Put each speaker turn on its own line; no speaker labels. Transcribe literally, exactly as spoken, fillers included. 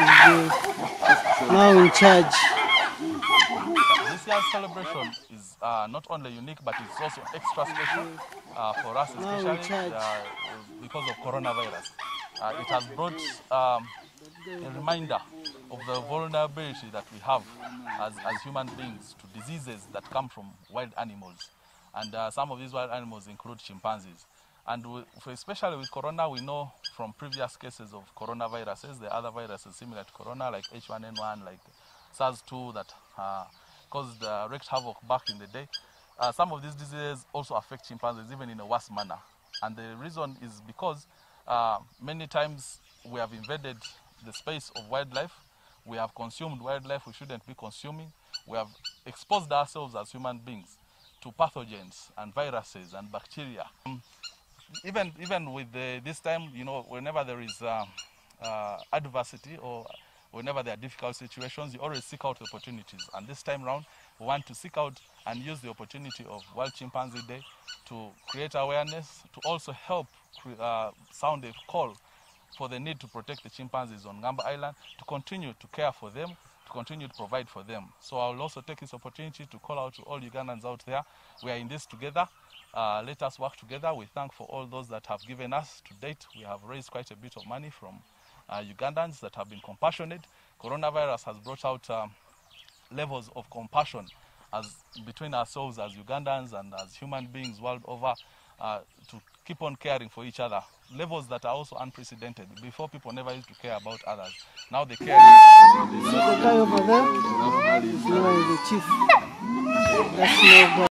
the, now in charge.
This year's celebration is uh, not only unique, but it's also extra special uh, for us, especially uh, because of coronavirus. Uh, it has brought um, a reminder of the vulnerability that we have as, as human beings to diseases that come from wild animals. And uh, some of these wild animals include chimpanzees. And we, especially with corona, we know from previous cases of coronaviruses, the other viruses similar to corona, like H one N one, like SARS two, that uh, caused uh, wreaked havoc back in the day. Uh, some of these diseases also affect chimpanzees, even in a worse manner. And the reason is because uh, many times we have invaded the space of wildlife. We have consumed wildlife we shouldn't be consuming. We have exposed ourselves as human beings to pathogens and viruses and bacteria. Um, even even with the, this time, you know, whenever there is uh, uh, adversity or whenever there are difficult situations, you always seek out opportunities. And this time round, we want to seek out and use the opportunity of World Chimpanzee Day to create awareness, to also help uh, sound a call for the need to protect the chimpanzees on Ngamba Island, to continue to care for them, to continue to provide for them. So I will also take this opportunity to call out to all Ugandans out there. We are in this together. Uh, let us work together. We thank for all those that have given us to date. We have raised quite a bit of money from uh, Ugandans that have been compassionate. Coronavirus has brought out um, levels of compassion as between ourselves as Ugandans and as human beings world over, uh, to keep on caring for each other. Levels that are also unprecedented. Before, people never used to care about others. Now they care.
The guy over there is now the chief. That's no